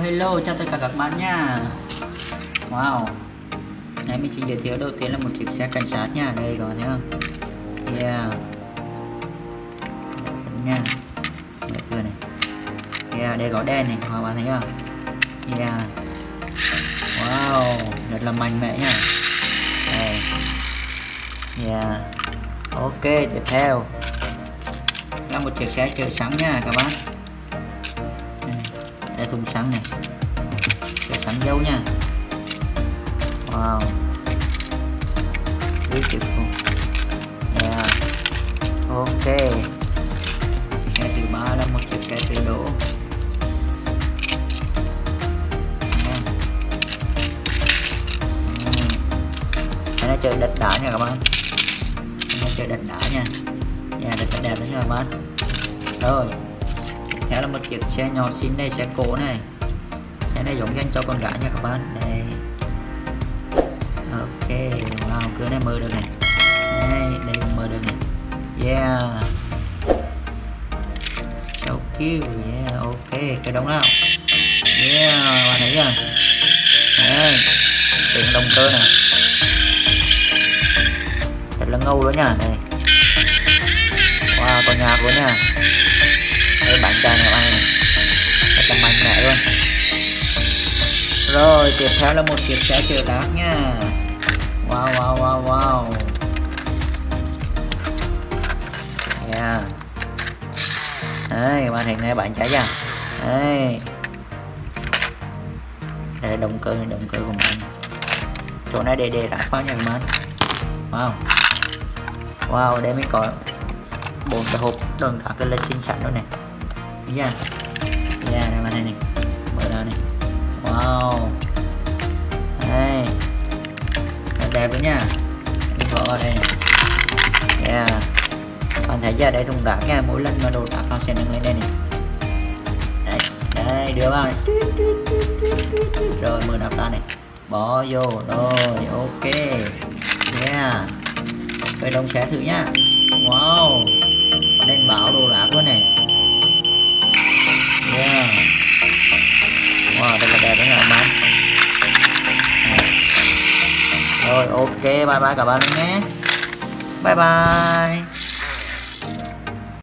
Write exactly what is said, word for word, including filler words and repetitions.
hello chào tất cả các bạn nha. Wow, ngày mình xin giới thiệu đầu tiên là một chiếc xe cảnh sát nha. Đây các bạn thấy không? Yeah, nha, mở cửa này. Yeah, đây có đèn này, các bạn thấy không? Yeah, wow, rất là mạnh mẽ nha. Đây. Yeah, ok, tiếp theo là một chiếc xe chở xăng nha các bạn. Đây thùng xăng này, chở xăng dầu nha. Wow, beautiful. Yeah, ok. Xe thứ ba là một chiếc xe tự đổ. Nó chơi đất đá nha các bạn, nó chơi đất đá nha. Nhà đất rất đẹp đấy nha các bạn. Rồi tiếp theo là một chiếc xe nhỏ xinh đây, xe cổ này. Xe này giống dành cho con gái nha các bạn. Đây, ok, wow, cửa này mở được này. Đây, đây cũng mở được này. Yeah, so cute. Yeah, ok, cái đóng nào. Yeah, bạn thấy chưa? Đây, tiếng động cơ này rất là ngầu luôn nha. Đây, wow, có nhạc luôn nha. Đây bánh trà này các bạn này, rất là mạnh mẽ luôn. Rồi tiếp theo là một chiếc xe chở rác nha. Wow wow wow wow. Yeah. Đây các bạn thấy này, bánh cháy chưa? Đây, đây là động cơ, động cơ của mình. Chỗ này để để rác vào nha các bạn. Wow, wow, đây mới có bốn cái hộp đựng rác rất là xinh xắn luôn này. Thấy chưa? Yeah, đây bạn thấy này, mở ra này. Wow, đây, rất đẹp luôn nha. Mình bỏ vào đây này. Yeah, bạn thấy chưa? Đây thùng rác nha, mỗi lần mà đồ rác nó sẽ nâng lên đây này. Đây, đây đưa vào này. Rồi mở nắp ra này, bỏ vô. Rồi ok. Yeah, khởi động xe thử nhá. Wow, có đèn báo đồ rác luôn này. Yeah, wow, rất là đẹp đấy các bạn. Rồi ok, bye bye các bạn nhé. Bye bye.